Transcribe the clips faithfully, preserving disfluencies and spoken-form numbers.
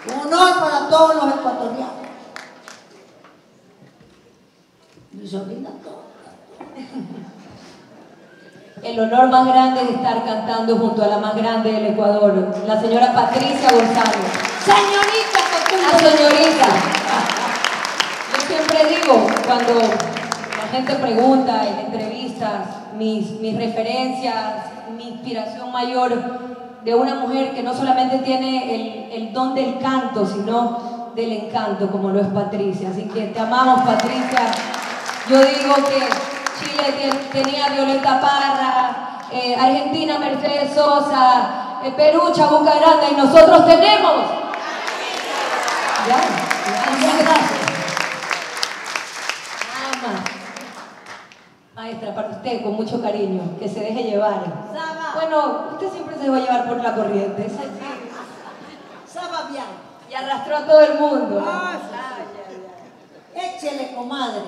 Un honor para todos los ecuatorianos. Mi sobrina toda. El honor más grande es estar cantando junto a la más grande del Ecuador, la señora Patricia González. Señorita, La señorita. Yo siempre digo, cuando la gente pregunta en entrevistas, mis, mis referencias, mi inspiración mayor de una mujer que no solamente tiene el, el don del canto, sino del encanto, como lo es Patricia. Así que te amamos, Patricia. Yo digo que Chile tenía Violeta Parra, eh, Argentina Mercedes Sosa, eh, Perú Chabuca Granda, y nosotros tenemos. Ya, muchas gracias. Nada más. Maestra, para usted, con mucho cariño, que se deje llevar. Saba. Bueno, usted siempre se dejó llevar por la corriente. Es así. Saba bien. Y arrastró a todo el mundo. Ah, échele, comadre.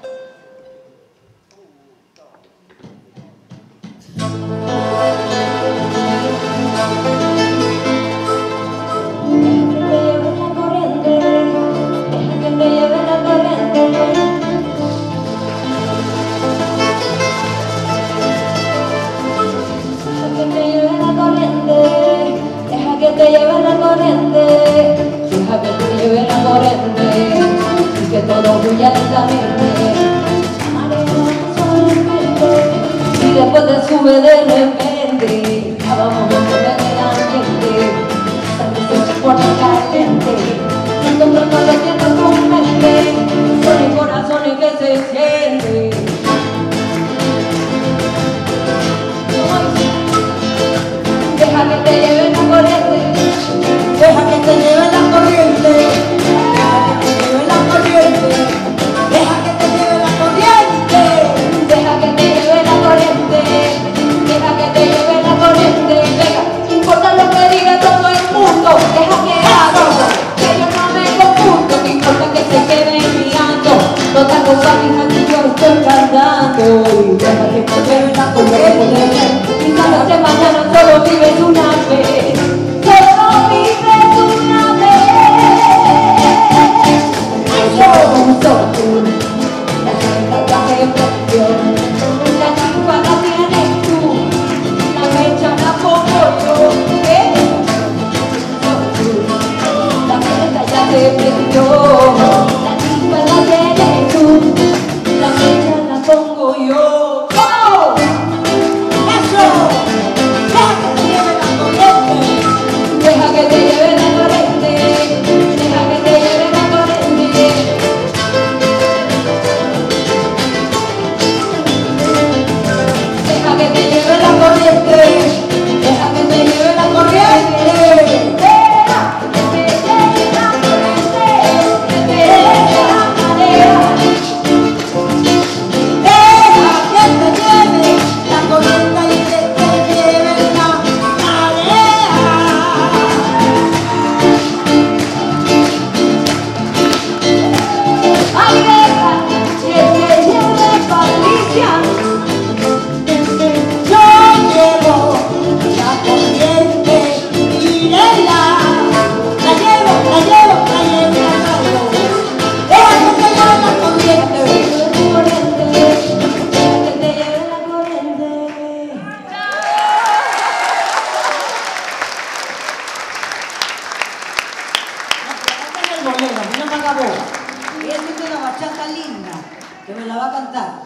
Que te lleve la corriente, deja que te lleve la corriente, y que todo fluya lentamente, mareamos suavemente, y después te sube de repente, ya vamos a poner el ambiente, sabes que se pone caliente, y encontrando lo que no tu mente, son el corazón que se siente. Deja que te lleve la corriente, Deja que te lleve la corriente. Deja que te lleve la corriente. Deja que te lleve la corriente. deja que te lleve la corriente, deja que te lleve la corriente, deja, no importa lo que diga todo el mundo, deja que haga, que yo no me confundo, que importa que se quede mirando, todas cosas fijas que yo estoy cantando, y deja que te lleve la corriente, y cada de mañana solo vives una vez, solo vives una vez, yo soy la que te presión, la chispa la tienes tú, la mecha la pongo yo, ¿eh? La meta ya te prendió, la chispa la tienes tú, la mecha la pongo yo. ¡Oh! Eso. Deja que te lleve la corriente. Deja que te lleve la corriente, deja que te lleve la corriente. Deja que te lleve la corriente, deja que te lleve la corriente, deja que te lleve la corriente, que te deje la marea. Deja que te lleve la corriente y que te lleve la marea. Ay, deja que te lleve Patricia. Yo llevo la corriente, mírenla. La llevo, la llevo, la llevo, la llevo. Deja que te lleve la corriente. Que te lleve la corriente. Esta es el bolero, mira Magabó. Ella tiene una bachata linda que me la va a cantar.